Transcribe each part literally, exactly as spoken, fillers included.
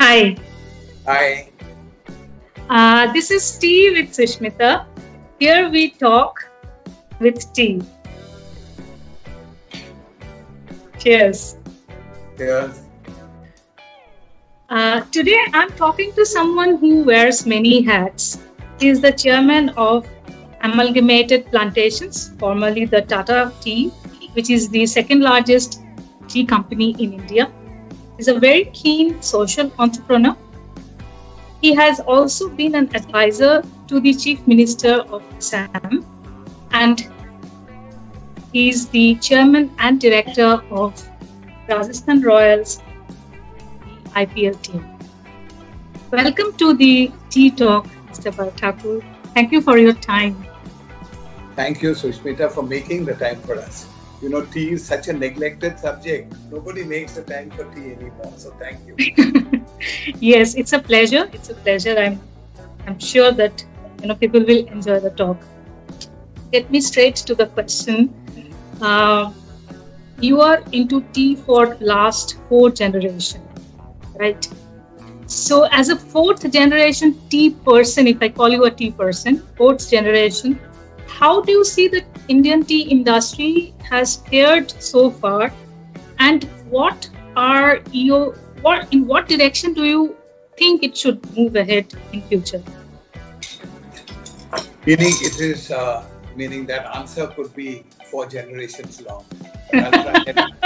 Hi, Hi. uh, this is Tea with Sushmita. Here we talk with tea. Cheers. Cheers. Uh, today I'm talking to someone who wears many hats. He is the chairman of Amalgamated Plantations, formerly the Tata Tea, which is the second largest tea company in India. He's a very keen social entrepreneur. He has also been an advisor to the Chief Minister of Assam, and he's the chairman and director of Rajasthan Royals I P L team. Welcome to the Tea Talk, Mister Thakur. Thank you for your time. Thank you, Sushmita, for making the time for us. You know, tea is such a neglected subject. Nobody makes the time for tea anymore. So thank you. Yes, it's a pleasure. It's a pleasure. I'm I'm sure that you know people will enjoy the talk. Get me straight to the question. Uh, you are into tea for last four generation, right? So as a fourth generation tea person, if I call you a tea person, fourth generation, how do you see the Indian tea industry has fared so far, and what are you what in what direction do you think it should move ahead in future? Meaning it is, uh, meaning that answer could be four generations long. But I'll try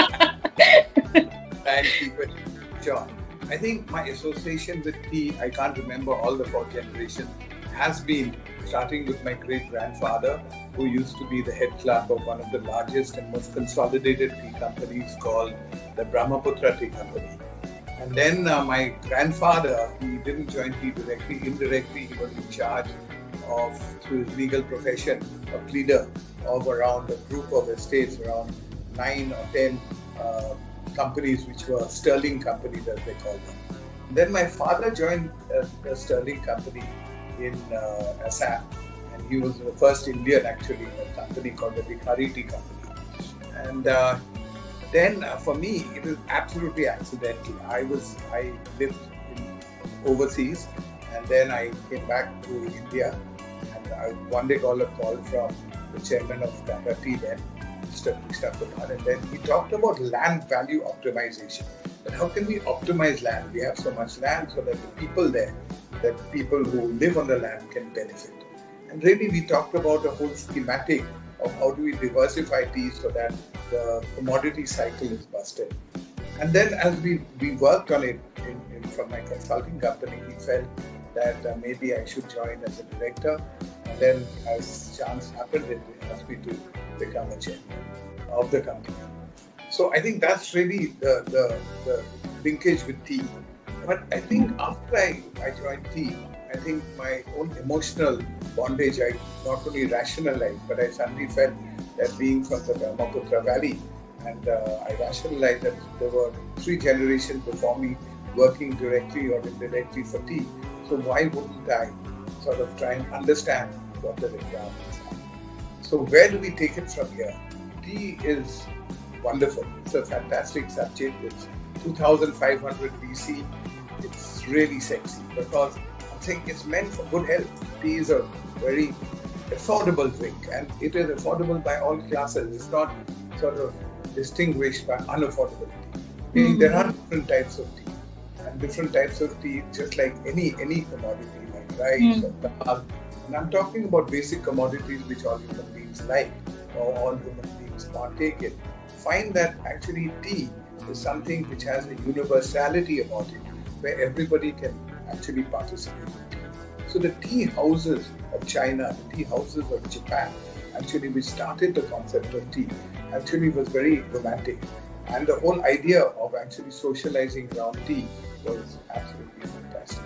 and, try and keep it short. I think my association with tea, I can't remember all the four generations, has been starting with my great grandfather, who used to be the head clerk of one of the largest and most consolidated tea companies called the Brahmaputra Tea Company. And then uh, my grandfather, he didn't join tea directly, indirectly, he was in charge of, through his legal profession, a pleader of around a group of estates, around nine or ten uh, companies, which were Sterling companies, as they call them. Then my father joined uh, the Sterling company in uh, Assam, and he was the first Indian actually in a company called the Vikhari Tea Company. And uh, then uh, for me, it was absolutely accidental. I was I lived in overseas, and then I came back to India, and I one day got a call from the chairman of Tata Tea then, Mister Krishna Kumar, and then he talked about land value optimization. But how can we optimize land? We have so much land so that the people there, that people who live on the land can benefit. And really we talked about a whole schematic of how do we diversify tea so that the commodity cycle is busted. And then as we, we worked on it in, in, from my consulting company, we felt that uh, maybe I should join as a director. And then as chance happened, it asked me to become a chairman of the company. So I think that's really the, the, the linkage with tea. But I think after I, I joined tea, I think my own emotional bondage, I not only rationalized, but I suddenly felt that being from the Brahmaputra Valley, and uh, I rationalized that there were three generations before me working directly or indirectly for tea. So why wouldn't I sort of try and understand what the requirements are? So where do we take it from here? Tea is wonderful. It's a fantastic subject. It's two thousand five hundred B C. It's really sexy because I'm saying it's meant for good health. Tea is a very affordable drink, and it is affordable by all classes. It's not sort of distinguished by unaffordable tea. Meaning mm-hmm. there are different types of tea, and different types of tea, just like any any commodity like rice mm. or dal. And I'm talking about basic commodities which all human beings like or all human beings partake in. Find that actually tea is something which has a universality about it, where everybody can actually participate in tea. So the tea houses of China, the tea houses of Japan, actually which started the concept of tea, actually was very romantic. And the whole idea of actually socializing around tea was absolutely fantastic.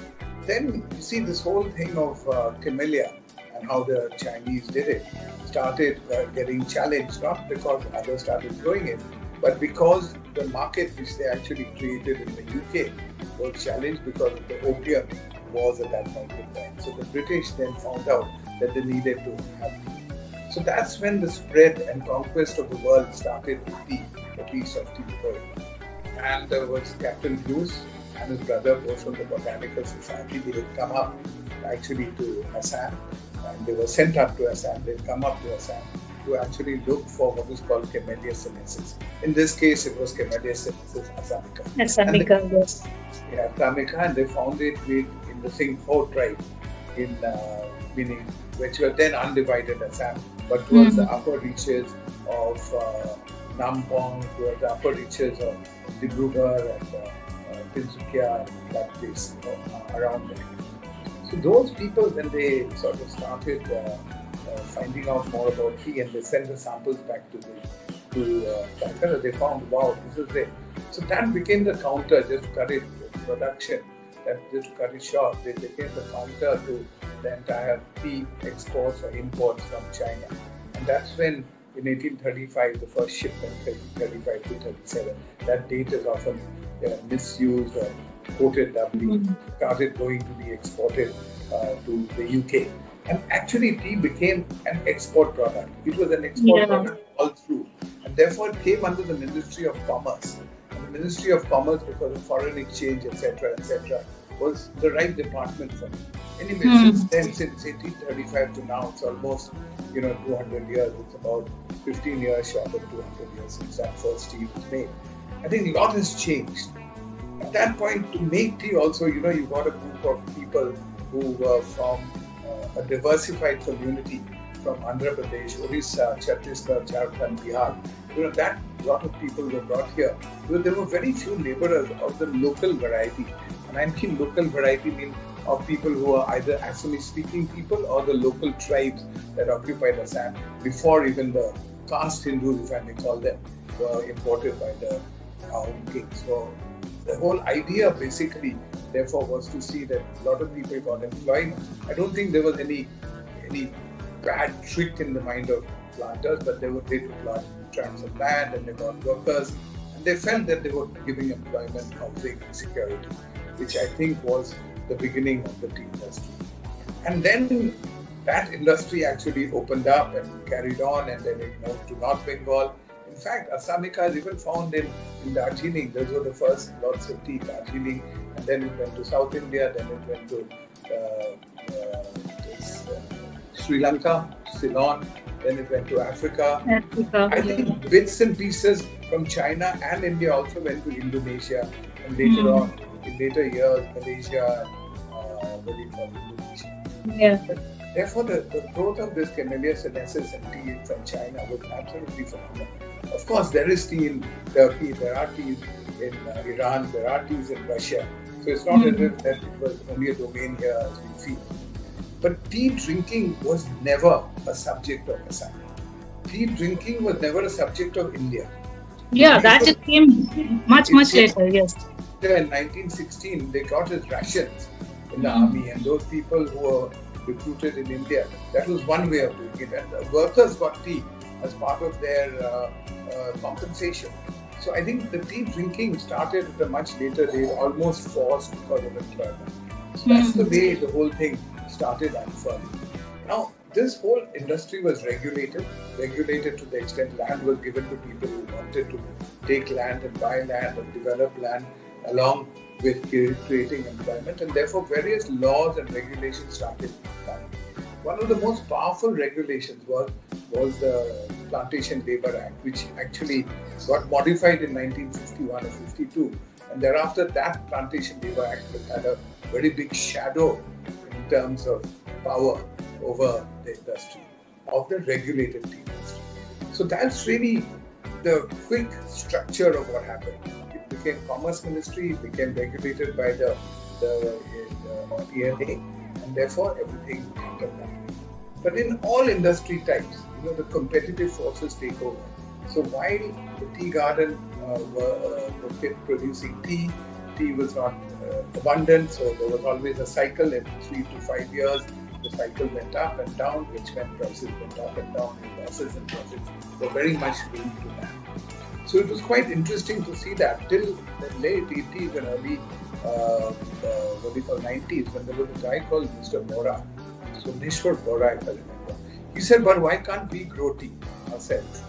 Then you see this whole thing of uh, camellia and how the Chinese did it, started uh, getting challenged, not because others started growing it, but because the market which they actually created in the U K was challenged because of the opium wars at that point in time. So the British then found out that they needed to have tea. So that's when the spread and conquest of the world started with tea, a piece of tea. And there was Captain Hughes, and his brother, both from the Botanical Society, they had come up actually to Assam, and they were sent up to Assam. They'd come up to Assam to actually look for what is called Camellia sinensis. In this case, it was Camellia sinensis assamica. Assamica, yes. Yeah, assamica, and they found it with, in the Singpho tribe, in uh, meaning which were then undivided Assam, but towards mm-hmm. the upper reaches of uh, Nampong, towards the upper reaches of Dibrugarh and uh, uh, Tinsukia, and that place uh, around there. So those people, when they sort of started uh, uh, finding out more about tea, and they sent the samples back to the to uh, Calcutta, they found, wow, this is it. So that became the counter, just to cut it production, that just to cut it short, they became the counter to the entire tea exports or imports from China. And that's when, in eighteen thirty-five, the first shipment, thirty-five to thirty-seven, that date is often uh, misused or quoted doubly, mm-hmm. started going to be exported uh, to the U K. And actually, tea became an export product. It was an export yeah. product all through. And therefore, it came under the Ministry of Commerce. And the Ministry of Commerce, because of foreign exchange, et cetera, et cetera, was the right department for it. Anyway, mm. since then, since eighteen thirty-five to now, it's almost, you know, two hundred years. It's about fifteen years short of two hundred years since that first tea was made. I think a lot has changed. At that point, to make tea also, you know, you got a group of people who were from uh, a diversified community from Andhra Pradesh, Orissa, Chhattisgarh, Jharkhand, Bihar. You know, that lot of people were brought here. There were very few laborers of the local variety. And I mean local variety means of people who are either Assamese speaking people or the local tribes that occupied Assam before even the caste Hindus, if I may call them, were imported by the Ahom kings. So the whole idea basically, therefore, was to see that a lot of people got employed. I don't think there was any any bad trick in the mind of planters, but they were able to plant tracts of land and they got workers, and they felt that they were giving employment, housing, and security, which I think was the beginning of the tea industry. And then that industry actually opened up and carried on, and then it moved to North Bengal. In fact, Assamica is even found in, in Darjeeling. Those were the first lots of tea, Darjeeling, and then it went to South India, then it went to uh, uh, this, uh, Sri Lanka, Ceylon, then it went to Africa. Africa I think yeah. bits and pieces from China and India also went to Indonesia, and later mm. on, in later years, Malaysia, uh, what do you call Indonesia. Yeah. Therefore, the, the growth of this Camellia sinensis and tea from China was absolutely phenomenal. Of course, there is tea in Turkey, there are teas in uh, Iran, there are teas in Russia. So it's not mm. as if that it was only a domain here as we feel. But tea drinking was never a subject of Assam. Tea drinking was never a subject of India. Yeah, it that was, it came much, much came, later, yes. In nineteen sixteen, they got as rations in the mm. army, and those people who were recruited in India, that was one way of doing it. And the workers got tea as part of their uh, uh, compensation. So I think the tea drinking started at a much later date, almost forced because of employment. So mm. that's the way the whole thing started unfolding. Now, this whole industry was regulated, regulated to the extent land was given to people who wanted to take land and buy land and develop land along with creating employment, and therefore various laws and regulations started coming. One of the most powerful regulations was, was the Plantation Labour Act, which actually got modified in nineteen fifty-one or fifty-two, and thereafter that Plantation Labour Act had a very big shadow in terms of power over the industry, of the regulated tea industry. So that's really the quick structure of what happened. It became Commerce Ministry, it became regulated by the, the, the P N A, and therefore everything happened that way. But in all industry types, you know, the competitive forces take over. So while the tea garden uh, were, uh, were kept producing tea, tea was not uh, abundant, so there was always a cycle every three to five years. The cycle went up and down, which meant prices went up and down, and losses and profits were very much linked to that. So it was quite interesting to see that till the late eighties and early uh, uh, what we call nineties, when there was a guy called Mister Bora, so Nishwar Bora, if I remember. He said, but why can't we grow tea ourselves? And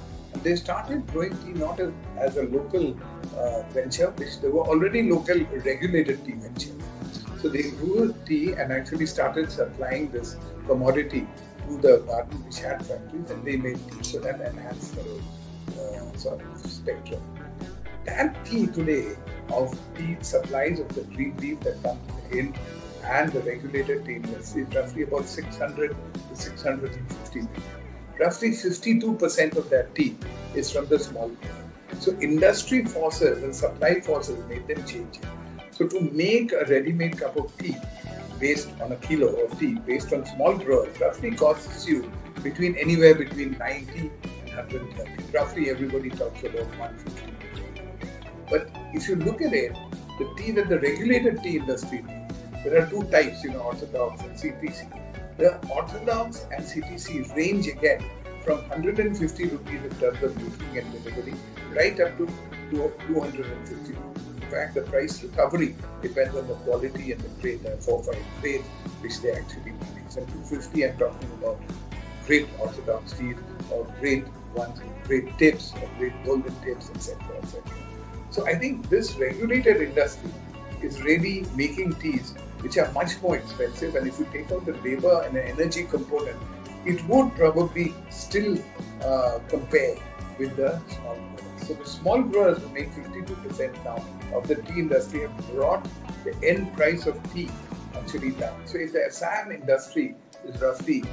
they started growing tea not as, as a local uh, venture, which they were already local regulated tea venture. So they grew tea and actually started supplying this commodity to the Garden Rishat factories, and they made tea. So that enhanced the uh, sort of spectrum. That tea today of tea supplies of the green leaf that comes in and the regulated tea industry is roughly about six hundred to six hundred fifty million. Roughly fifty-two percent of that tea is from the small grower. So industry forces and supply forces made them change it. So to make a ready-made cup of tea based on a kilo of tea based on small growers roughly costs you between anywhere between ninety and one hundred thirty. Roughly everybody talks about one hundred fifty. But if you look at it, the tea that the regulated tea industry makes, there are two types, you know, orthodox and C T C. The orthodox and C T C range again from one hundred fifty rupees in terms of making and delivery right up to two hundred fifty rupees. In fact, the price recovery depends on the quality and the grade. There are four or five grades which they actually make. And two hundred fifty, I'm talking about great orthodox teas or great ones with great tips or great golden tips, et cetera, et cetera. So I think this regulated industry is really making teas which are much more expensive, and if you take out the labor and the energy component, it would probably still uh, compare with the small growers. So the small growers who make fifty-two percent now of the tea industry have brought the end price of tea actually down. So if the Assam industry is roughly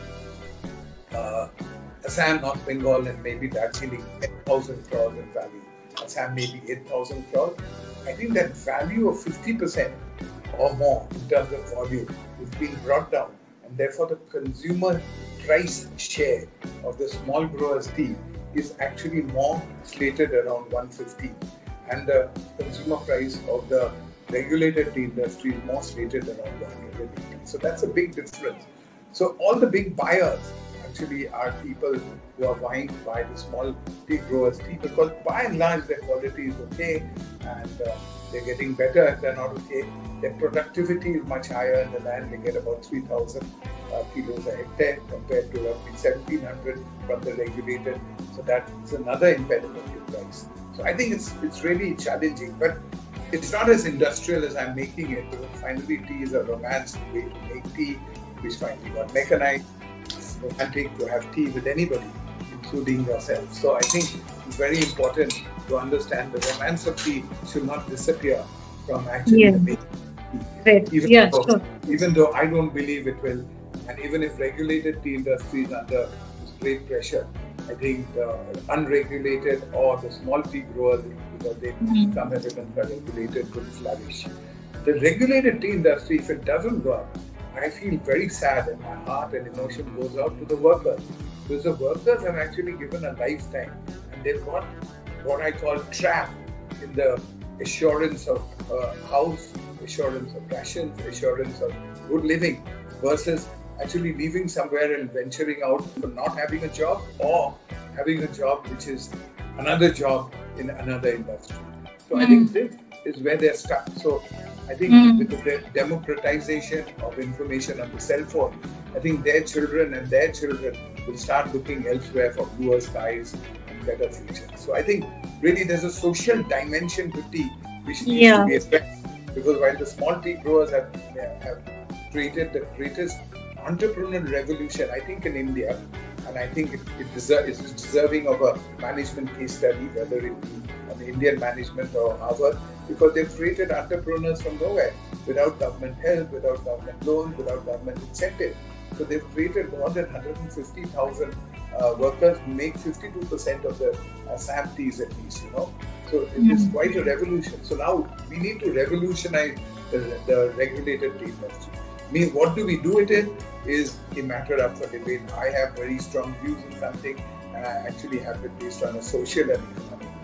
uh, Assam, North Bengal and maybe Darjeeling ten thousand crores in value, Assam maybe eight thousand crores, I think that value of fifty percent or more in terms of volume is being brought down, and therefore the consumer price share of the small growers tea is actually more slated around one hundred fifty, and the consumer price of the regulated tea industry is more slated around one hundred eighty. So that's a big difference. So all the big buyers actually are people who are buying to buy the small tea growers tea, because by and large their quality is okay and uh, they're getting better and they're not okay. Their productivity is much higher in the land. They get about three thousand uh, kilos a hectare compared to roughly seventeen hundred from the regulated. So that is another impediment to price. So I think it's it's really challenging, but it's not as industrial as I'm making it, because finally tea is a romantic way to make tea, which finally got mechanized. It's romantic to have tea with anybody, including yourself. So I think it's very important to understand the romance of tea should not disappear from actually Yeah. the making. Right. Even, Yeah, though, sure. even though I don't believe it will, and even if regulated tea industry is under great pressure, I think the unregulated or the small tea growers, because they Mhm. some evidence are regulated, will flourish. The regulated tea industry, if it doesn't work, I feel very sad, and my heart and emotion goes out to the workers, because the workers have actually given a lifetime, and they've got what I call trapped in the assurance of uh, house, assurance of rations, assurance of good living, versus actually leaving somewhere and venturing out for not having a job, or having a job which is another job in another industry. So mm. I think this is where they're stuck. So I think mm. with the democratization of information on the cell phone, I think their children and their children will start looking elsewhere for bluer skies and better future. So I think really there's a social dimension to tea which needs yeah. to be addressed, because while the small tea growers have, have created the greatest entrepreneurial revolution, I think, in India, and I think it, it deserve, is deserving of a management case study, whether it be on the Indian management or Harvard, because they've created entrepreneurs from nowhere, without government help, without government loans, without government incentive. So they've created more than one hundred fifty thousand uh, workers who make fifty-two percent of the uh, Assam teas at least, you know. So it is quite a revolution. So now we need to revolutionize the, the regulated tea industry. I mean, what do we do with it is a matter up for debate. I have very strong views on something, and I actually have it based on a social and economic